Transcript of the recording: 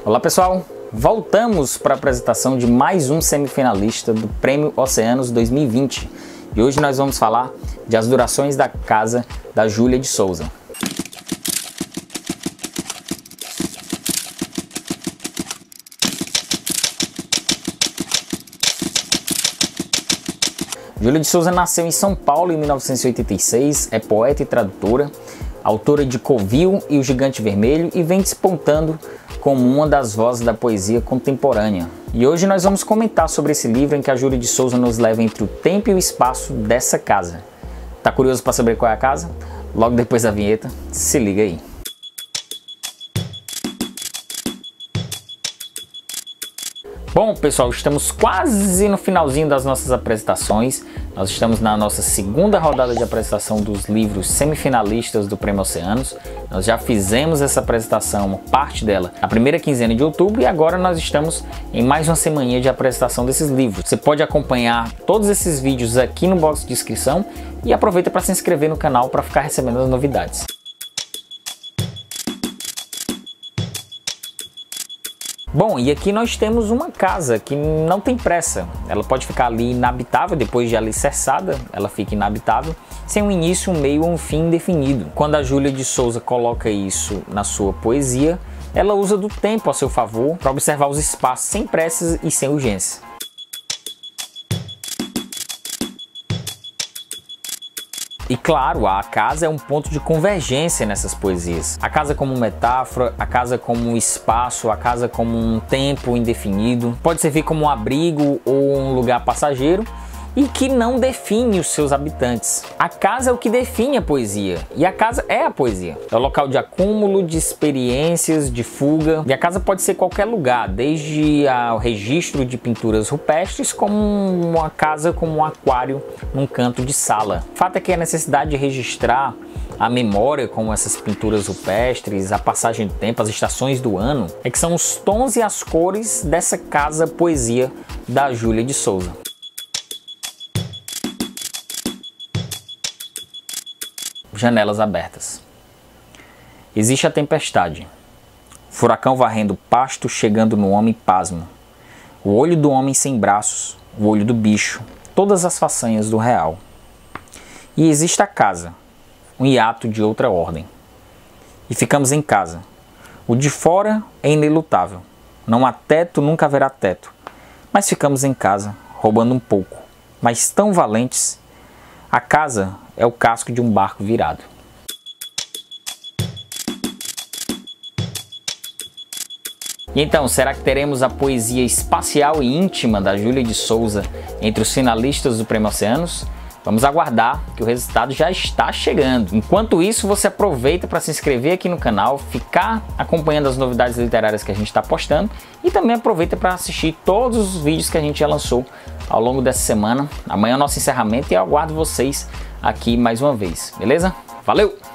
Olá pessoal, voltamos para a apresentação de mais um semifinalista do Prêmio Oceanos 2020 e hoje nós vamos falar de As Durações da Casa, da Júlia de Souza. Júlia de Souza nasceu em São Paulo em 1986, é poeta e tradutora, autora de Covil e O Gigante Vermelho e vem despontando como uma das vozes da poesia contemporânea. E hoje nós vamos comentar sobre esse livro em que a Júlia de Souza nos leva entre o tempo e o espaço dessa casa. Tá curioso para saber qual é a casa? Logo depois da vinheta, se liga aí. Bom pessoal, estamos quase no finalzinho das nossas apresentações. Nós estamos na nossa segunda rodada de apresentação dos livros semifinalistas do Prêmio Oceanos. Nós já fizemos essa apresentação, uma parte dela, na primeira quinzena de outubro e agora nós estamos em mais uma semaninha de apresentação desses livros. Você pode acompanhar todos esses vídeos aqui no box de descrição e aproveita para se inscrever no canal para ficar recebendo as novidades. Bom, e aqui nós temos uma casa que não tem pressa, ela pode ficar ali inabitável, depois de alicerçada, ela fica inabitável, sem um início, um meio ou um fim definido. Quando a Júlia de Souza coloca isso na sua poesia, ela usa do tempo a seu favor para observar os espaços sem pressas e sem urgência. E claro, a casa é um ponto de convergência nessas poesias. A casa como metáfora, a casa como um espaço, a casa como um tempo indefinido. Pode servir como um abrigo ou um lugar passageiro e que não define os seus habitantes. A casa é o que define a poesia e a casa é a poesia. É o local de acúmulo, de experiências, de fuga. E a casa pode ser qualquer lugar, desde o registro de pinturas rupestres, como uma casa como um aquário num canto de sala. O fato é que a necessidade de registrar a memória como essas pinturas rupestres, a passagem do tempo, as estações do ano, é que são os tons e as cores dessa casa poesia da Júlia de Souza. Janelas abertas. Existe a tempestade. Furacão varrendo pasto, chegando no homem pasmo. O olho do homem sem braços, o olho do bicho, todas as façanhas do real. E existe a casa, um hiato de outra ordem. E ficamos em casa. O de fora é inelutável. Não há teto, nunca haverá teto. Mas ficamos em casa, roubando um pouco, mas tão valentes. A casa é o casco de um barco virado. E então, será que teremos a poesia espacial e íntima da Júlia de Souza entre os finalistas do Prêmio Oceanos? Vamos aguardar, que o resultado já está chegando. Enquanto isso, você aproveita para se inscrever aqui no canal, ficar acompanhando as novidades literárias que a gente está postando e também aproveita para assistir todos os vídeos que a gente já lançou ao longo dessa semana. Amanhã é o nosso encerramento e eu aguardo vocês aqui mais uma vez, beleza? Valeu!